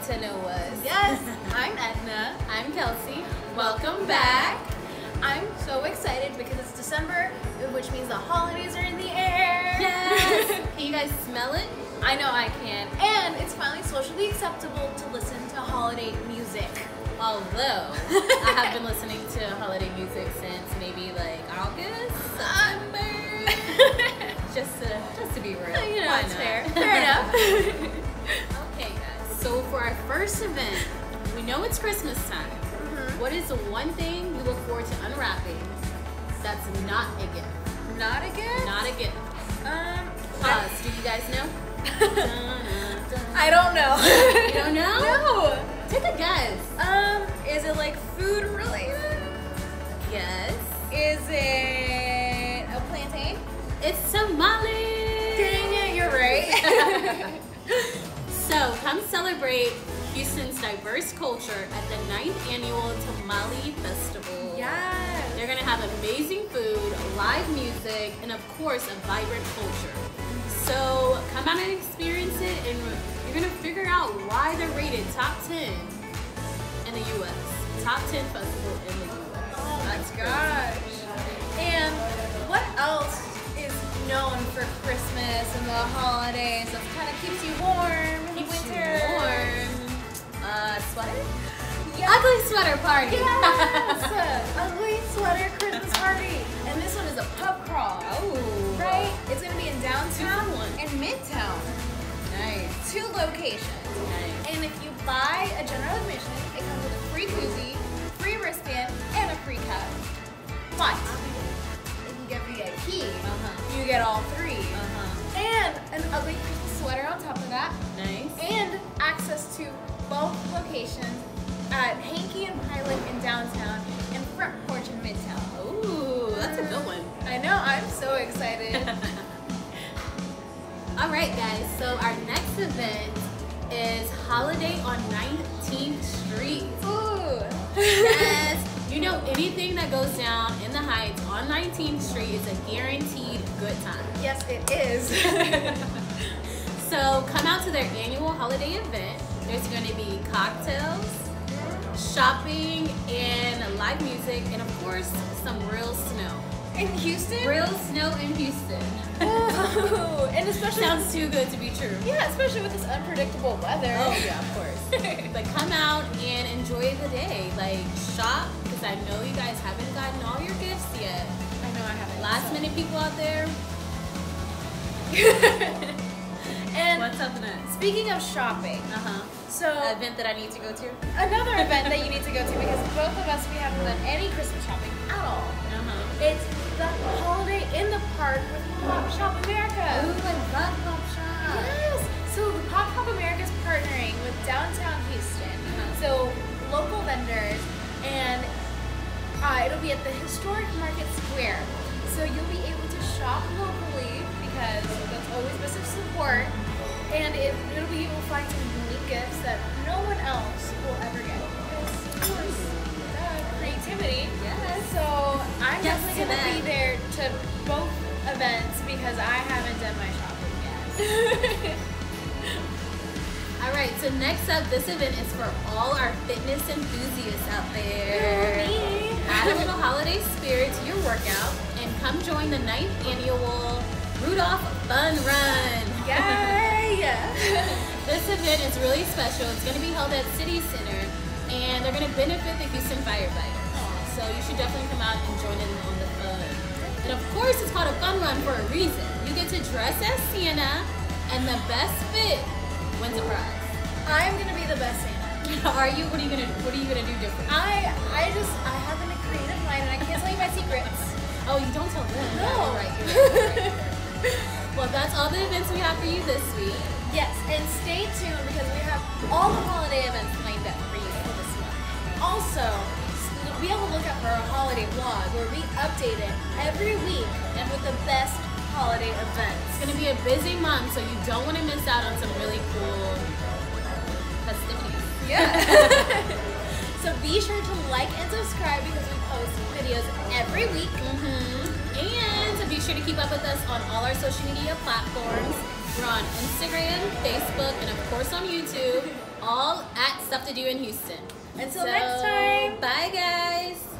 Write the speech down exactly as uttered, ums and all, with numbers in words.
to know us. Yes, I'm Edna. I'm Kelsey. Welcome back. I'm so excited because it's December, which means the holidays are in the air. Yes. Can you guys smell it? I know I can. And it's finally socially acceptable to listen to holiday music. Although, I have been listening to holiday music since maybe like August, September. just, to, just to be real. You know, Why it's not? fair. Fair enough. Okay, guys. So for our first event, we know it's Christmas time. Mm-hmm. What is the one thing we look forward to unwrapping that's not a gift? Not a gift? Not a gift. Um, Pause. Do you guys know? I don't know. You don't know? No. Take a guess. Um, is it like food related? Yes. Is it a plantain? It's tamales. Dang it, you're right. So come celebrate Houston's diverse culture at the ninth annual Tamale Festival. Yes. They're gonna have amazing food, live music, and of course a vibrant culture. So come out and experience it, and you're gonna figure out why they're rated top ten in the U S Top ten festival in the U S Oh my That's gosh. And what else is known for Christmas and the holidays that kind of keeps you warm in Keeps you winter? warm. Uh, sweater? Yes. Ugly sweater party. Yes. Ugly sweater Christmas party. And this one is a pub crawl. Oh. Right? It's going to be in downtown Two for one. and midtown. Nice. Two locations. Nice. And if you buy a general admission, it comes with a free koozie, free wristband, and a free cup. But if you get V I P, Uh-huh. you get all three. Uh-huh. And an ugly Christmas sweater on top of that. Nice. And access to both locations at Hanky and Pilot in downtown and Front Porch in Midtown. Ooh, that's a good one. I know, I'm so excited. All right, guys. So our next event is Holiday on nineteenth Street. Ooh. Yes. You know, anything that goes down in the Heights on nineteenth Street is a guaranteed good time. Yes, it is. So come out to their annual holiday event. There's going to be cocktails, shopping, and live music, and of course, some real snow. In Houston? Real snow in Houston. Ooh. And especially Sounds too good to be true. yeah, especially with this unpredictable weather. Oh yeah, of course. But come out and enjoy the day. Like shop, because I know you guys haven't gotten all your gifts yet. I know I haven't. Last so. minute people out there. And What's up next? speaking of shopping, Uh huh. so An event that I need to go to. another event that you need to go to because both of us we haven't done any Christmas shopping at all. Uh huh. It's the holiday in the park with Pop Shop America. Ooh, I love Pop Shop. Yes. So the Pop Shop America is partnering with downtown Houston. Uh-huh. So local vendors, and uh, it'll be at the historic Market Square. So you'll be able to shop locally because that's always best of support. And it, it'll be able to find some unique gifts that no one else will ever get. Because of course, uh, creativity. Yes. So I'm Yes definitely to gonna that. be there to both events because I haven't done my shopping yet. All right. So next up, this event is for all our fitness enthusiasts out there. Me. Add a little holiday spirit to your workout and come join the ninth annual Rudolph Fun Run. Yay! This event is really special. It's going to be held at City Center, and they're going to benefit the Houston firefighters. So you should definitely come out and join in on the fun. And of course, it's called a fun run for a reason. You get to dress as Santa, and the best fit wins a prize. I'm gonna be the best Santa. Are you? What are you gonna? What are you gonna do different? I I just I have a creative mind and I can't tell you my secrets. Oh, you don't tell them. No. You're right. You're right, you're right, you're right. Well, that's all the events we have for you this week. Yes, and stay tuned because we have all the holiday events lined up for you for this month. Also, be able to look up for our holiday vlog where we update it every week and with the best holiday events. It's gonna be a busy month, so you don't want to miss out on some really cool festivities. Yeah. So be sure to like and subscribe because we post videos every week. Mm-hmm. And be sure to keep up with us on all our social media platforms. We're on Instagram, Facebook, and of course on YouTube. all at Stuff to Do in Houston. Until So, next time. Bye, guys.